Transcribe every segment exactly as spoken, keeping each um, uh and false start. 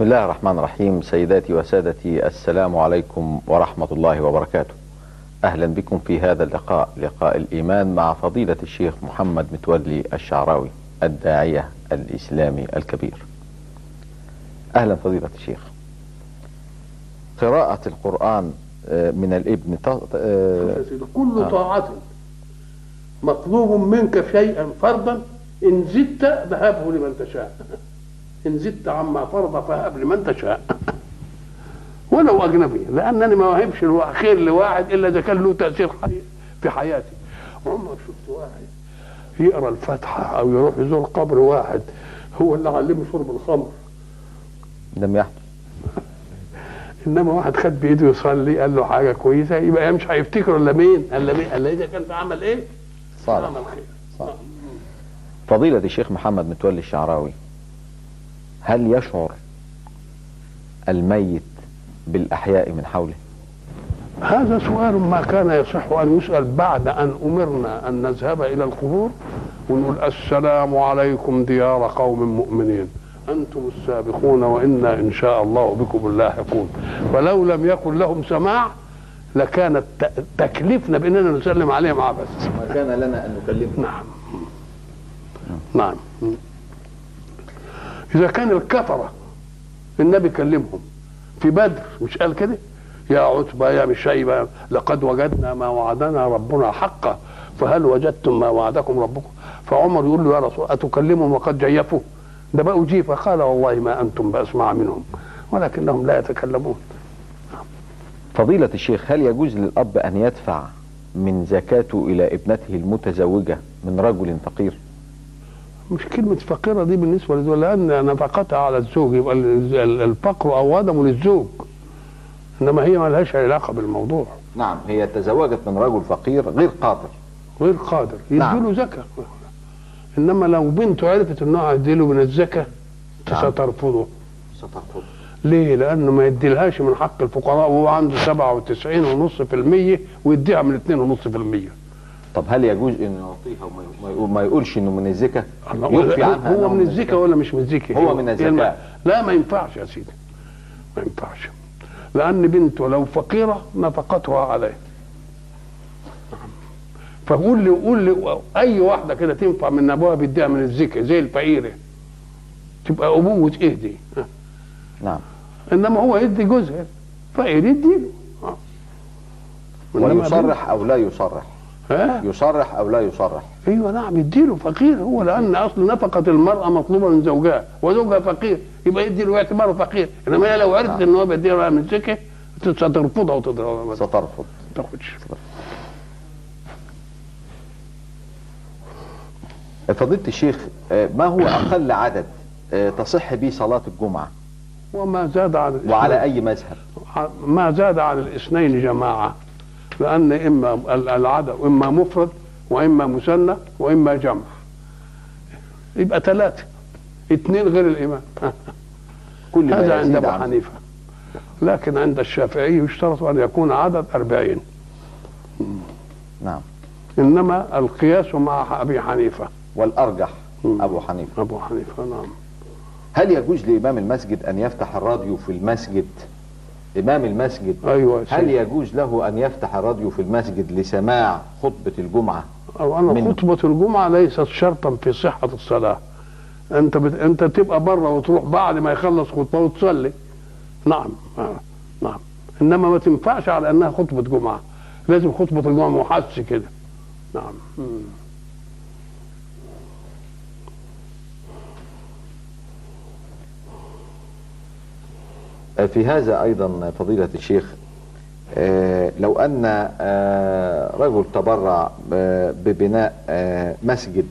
بسم الله الرحمن الرحيم. سيداتي وسادتي، السلام عليكم ورحمة الله وبركاته. أهلا بكم في هذا اللقاء، لقاء الإيمان مع فضيلة الشيخ محمد متولي الشعراوي، الداعية الإسلامي الكبير. أهلا فضيلة الشيخ. قراءة القرآن من الابن كل طاعة مطلوب منك شيئا فرضا، إن زدت ذهبه لمن تشاء، إن زدت عما فرض فهب لمن تشاء ولو أجنبي، لأنني ما وهبش خير لواحد إلا إذا كان له تأثير في حياتي. عمر شفت واحد يقرأ الفاتحة أو يروح يزور قبر واحد هو اللي علمه شرب الخمر؟ لم يحدث. انما واحد خد بايده يصلي قال له حاجه كويسه، يبقى مش هيفتكر الا مين؟ الا مين؟ الا اذا كان عمل ايه؟ صالح. عمل خير. صالح. فضيلة الشيخ محمد متولي الشعراوي، هل يشعر الميت بالأحياء من حوله؟ هذا سؤال ما كان يصح أن يسأل بعد أن أمرنا أن نذهب إلى القبور ونقول السلام عليكم ديار قوم مؤمنين، أنتم السابقون وإنا إن شاء الله بكم اللاحقون. فلو لم يكن لهم سماع لكانت تكلفنا بأننا نسلم عليهم عبث. ما كان لنا أن نكلمهم. نعم نعم. إذا كان الكفرة النبي كلمهم في بدر، مش قال كده؟ يا عتبة يا مش شيبة لقد وجدنا ما وعدنا ربنا حقا فهل وجدتم ما وعدكم ربكم؟ فعمر يقول له يا رسول أتكلمهم وقد جيفوا؟ ده بقوا جيفة. قال والله ما أنتم بأسمع منهم ولكنهم لا يتكلمون. فضيلة الشيخ، هل يجوز للأب أن يدفع من زكاته إلى ابنته المتزوجة من رجل فقير؟ مش كلمة فقيرة دي بالنسبة للزوج، لأن نفقتها على الزوج، يبقى الفقر أوادم للزوج، إنما هي ما لهاش علاقة بالموضوع. نعم، هي تزوجت من رجل فقير غير قادر. غير قادر يديله نعم. زكاة. إنما لو بنته عرفت إنه هيديله من الزكاة نعم. سترفضه. سترفضه. ليه؟ لأنه ما يديلهاش من حق الفقراء وهو عنده سبعة وتسعين ونص في المية ويديها من اثنين ونص في المية. طب هل يجوز انه يعطيها وما يقولش انه من الزكاة؟ يخفي عنها هو من الزكاة ولا مش من الزكاة؟ هو من الزكاة. لا ما ينفعش يا سيدي، ما ينفعش، لأن بنته لو فقيرة نفقتها عليه. فقول لي قول لي أي واحدة كده تنفع من أبوها بيديها من الزكاة زي الفقيرة، تبقى أبوة إيه دي؟ نعم. إنما هو يدي جوزها فقير يديله. ويصرح أو لا يصرح؟ ها؟ يصرح او لا يصرح؟ ايوه نعم يديله فقير هو، لان اصل نفقه المراه مطلوبه من زوجها وزوجها فقير يبقى يديله اعتباره فقير. انما هي لو عرفت ان هو بيديها من زكاه سترفضها وتضربها. سترفض. ما تاخدش. فضيلة الشيخ، ما هو اقل عدد تصح به صلاه الجمعه؟ وما زاد عن الاثنين. وعلى اي مذهب؟ ما زاد عن الاثنين جماعه، لأن إما العدد إما مفرد وإما مثنى وإما جمع، يبقى ثلاثة، اثنين غير الإمام. كل هذا عند أبو حنيفة، لكن عند الشافعي يشترط أن يكون عدد أربعين. نعم. إنما القياس مع أبي حنيفة والأرجح أبو حنيفة. أبو حنيفة نعم. هل يجوز لإمام المسجد أن يفتح الراديو في المسجد؟ إمام المسجد أيوة. هل يجوز له أن يفتح الراديو في المسجد لسماع خطبة الجمعة؟ أو أنا خطبة الجمعة ليست شرطا في صحة الصلاة. أنت بت... أنت تبقى بره وتروح بعد ما يخلص خطبة وتصلي. نعم آه. نعم. إنما ما تنفعش على أنها خطبة جمعة، لازم خطبة الجمعة محس كده. نعم. مم. في هذا أيضا فضيلة الشيخ، لو أن رجل تبرع ببناء مسجد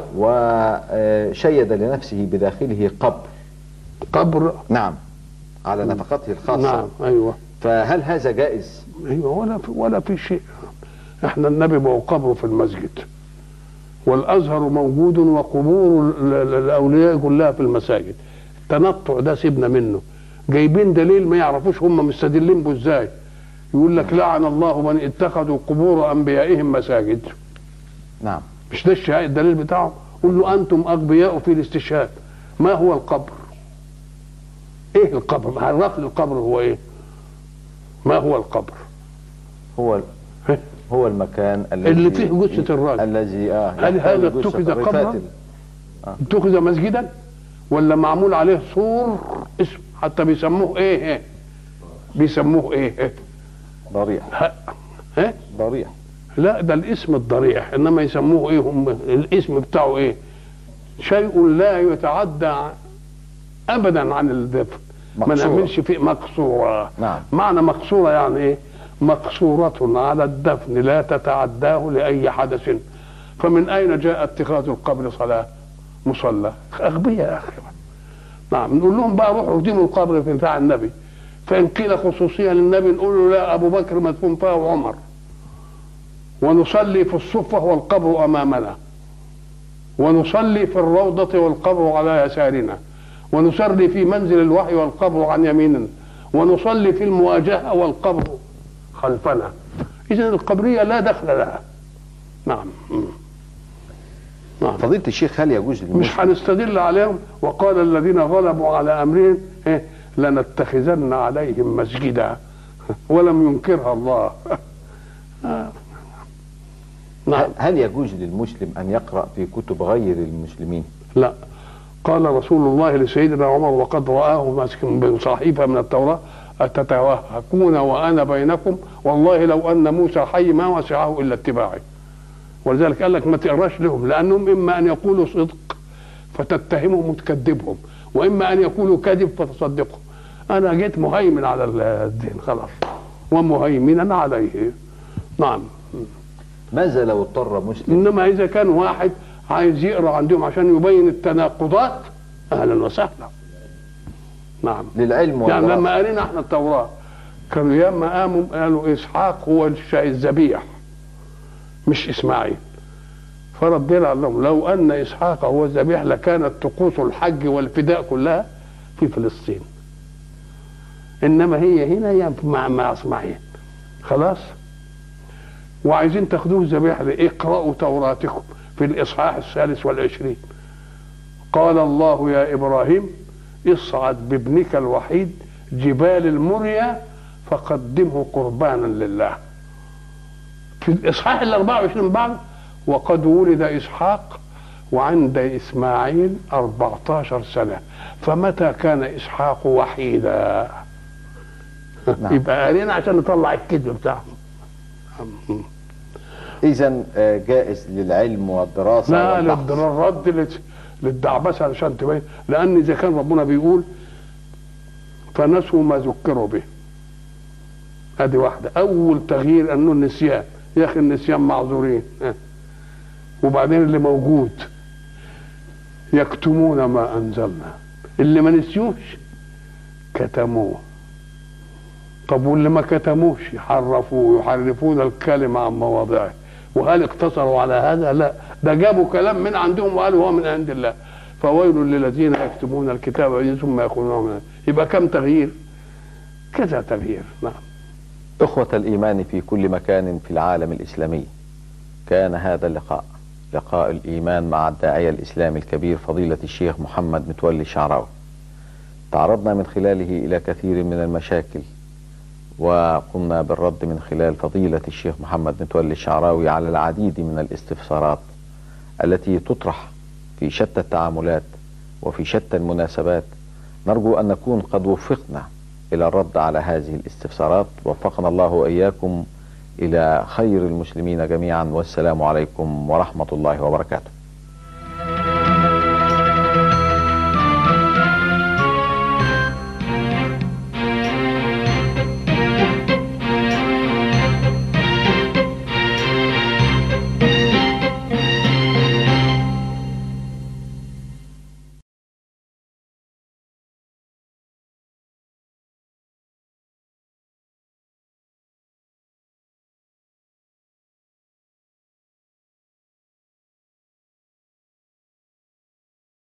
وشيد لنفسه بداخله قبر قبر نعم على نفقته الخاصة. نعم أيوة. فهل هذا جائز؟ أيوة. ولا في ولا في شيء. احنا النبي بقى قبره في المسجد والأزهر موجود وقبور الأولياء كلها في المساجد. التنطع ده سيبنا منه. جايبين دليل ما يعرفوش هم مستدلين به ازاي. يقول لك لعن الله من اتخذوا قبور انبيائهم مساجد. نعم. مش ده الشهاء الدليل بتاعه؟ قل له انتم اغبياء في الاستشهاد. ما هو القبر؟ ايه القبر؟ عرف لي القبر هو ايه؟ ما هو القبر؟ هو هو المكان الذي اللي فيه جثة الراجل الذي اه هل هذا اتخذ قبرا؟ آه. اتخذ مسجدا ولا معمول عليه سور اسم حتى بيسموه ايه؟ ايه بيسموه ايه؟ ضريح. ايه؟ ضريح. لا ده الاسم الضريح، انما يسموه ايه هم؟ الاسم بتاعه ايه؟ شيء لا يتعدى ابدا عن الدفن، ما نعملش فيه مقصورة. نعم. معنى مقصورة يعني ايه؟ مقصورة على الدفن لا تتعداه لأي حدث. فمن أين جاء اتخاذ القبر صلاة مصلى؟ أغبياء يا أخي. نعم. نقول لهم بقى روحوا اهدموا القبر في بتاع النبي، فإن قيل خصوصيا للنبي نقول له لا، أبو بكر مدفون فيها وعمر، ونصلي في الصفة والقبر أمامنا، ونصلي في الروضة والقبر على يسارنا، ونصلي في منزل الوحي والقبر عن يميننا، ونصلي في المواجهة والقبر خلفنا. إذن القبرية لا دخل لها. نعم. نعم. فضيلة الشيخ هل يجوز للمسلم؟ مش هنستدل عليهم. وقال الذين غلبوا على أمرهم إيه؟ لنتخذن عليهم مسجدا ولم ينكرها الله. نعم. هل يجوز للمسلم أن يقرأ في كتب غير المسلمين؟ لا. قال رسول الله لسيدنا عمر وقد رآه ماسكا بصحيفة من التوراة: أتتوهكون وأنا بينكم والله لو أن موسى حي ما وسعه إلا اتباعي. ولذلك قال لك ما تقراش لهم، لأنهم إما أن يقولوا صدق فتتهمهم وتكذبهم، وإما أن يقولوا كذب فتصدقهم. أنا جيت مهيمن على الدين خلاص، ومهيمنا عليه. نعم. ماذا لو اضطر مسلم؟ إنما إذا كان واحد عايز يقرأ عندهم عشان يبين التناقضات أهلا وسهلا. نعم. للعلم والله. يعني لما قرينا احنا التوراة كانوا ياما قاموا قالوا إسحاق هو الذبيح مش إسماعيل، فربنا قال لهم لو أن إسحاق هو الذبيح لكانت طقوس الحج والفداء كلها في فلسطين، إنما هي هنا هي مع مع إسماعيل خلاص. وعايزين تاخدوه ذبيح اقرأوا توراتكم في الإصحاح الثالث والعشرين. قال الله يا إبراهيم اصعد بابنك الوحيد جبال المريا فقدمه قربانا لله. في الإصحاح الأربعة وعشرين بعد وقد ولد إسحاق وعند إسماعيل أربعة عشر سنة فمتى كان إسحاق وحيدا؟ نعم. يبقى قارينا عشان نطلع الكذب بتاعهم. إذن جائز للعلم والدراسة لا للرد للدعبسة علشان تبين، لأن إذا كان ربنا بيقول فنسوا ما ذكروا به، هذه واحدة. أول تغيير أنه النسيان، يا أخي النسيان معذورين. وبعدين اللي موجود يكتمون ما أنزلنا، اللي ما نسيوش كتموه. طب واللي ما كتموش يحرفوه يحرفون الكلمة عن مواضعه. وهل اقتصروا على هذا؟ لا، ده جابوا كلام من عندهم وقالوا هو من عند الله. فويل للذين يكتبون الكتاب ثم يقولون منه. يبقى كم تغيير؟ كذا تغيير. نعم. إخوة الإيمان في كل مكان في العالم الإسلامي، كان هذا اللقاء لقاء الإيمان مع الداعية الإسلامي الكبير فضيلة الشيخ محمد متولي الشعراوي. تعرضنا من خلاله إلى كثير من المشاكل، وقمنا بالرد من خلال فضيلة الشيخ محمد متولي الشعراوي على العديد من الاستفسارات التي تطرح في شتى التعاملات وفي شتى المناسبات. نرجو أن نكون قد وفقنا إلى الرد على هذه الاستفسارات. وفقنا الله وإياكم إلى خير المسلمين جميعا، والسلام عليكم ورحمة الله وبركاته.